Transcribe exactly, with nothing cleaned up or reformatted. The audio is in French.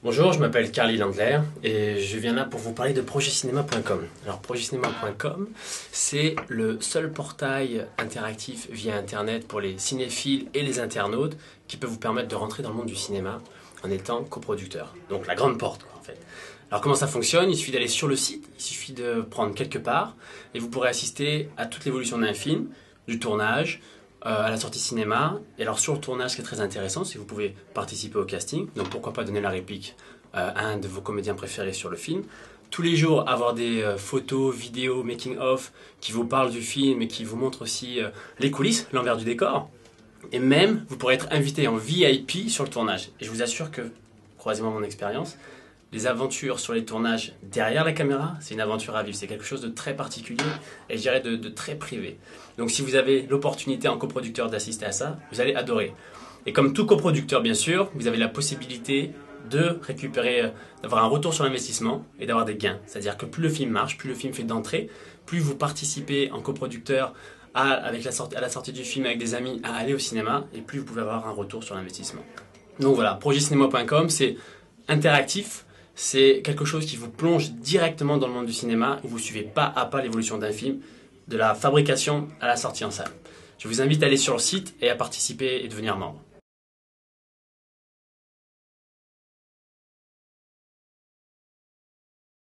Bonjour, je m'appelle Carly Landler et je viens là pour vous parler de projet cinéma point com. Alors projet cinéma point com, c'est le seul portail interactif via internet pour les cinéphiles et les internautes qui peut vous permettre de rentrer dans le monde du cinéma en étant coproducteur. Donc la grande porte quoi, en fait. Alors comment ça fonctionne? Il suffit d'aller sur le site, il suffit de prendre quelque part et vous pourrez assister à toute l'évolution d'un film, du tournage, euh, à la sortie cinéma. Et alors sur le tournage, ce qui est très intéressant, c'est que vous pouvez participer au casting. Donc pourquoi pas donner la réplique euh, à un de vos comédiens préférés sur le film. Tous les jours, avoir des euh, photos, vidéos, making-of qui vous parlent du film et qui vous montrent aussi euh, les coulisses, l'envers du décor. Et même, vous pourrez être invité en V I P sur le tournage. Et je vous assure que, croisez-moi mon expérience, les aventures sur les tournages derrière la caméra, c'est une aventure à vivre. C'est quelque chose de très particulier et je dirais de, de très privé. Donc si vous avez l'opportunité en coproducteur d'assister à ça, vous allez adorer. Et comme tout coproducteur, bien sûr, vous avez la possibilité de récupérer, d'avoir un retour sur l'investissement et d'avoir des gains. C'est-à-dire que plus le film marche, plus le film fait d'entrée, plus vous participez en coproducteur à, avec la sortie, à la sortie du film avec des amis à aller au cinéma et plus vous pouvez avoir un retour sur l'investissement. Donc voilà, projet cinéma point com, c'est interactif. C'est quelque chose qui vous plonge directement dans le monde du cinéma où vous suivez pas à pas l'évolution d'un film, de la fabrication à la sortie en salle. Je vous invite à aller sur le site et à participer et devenir membre.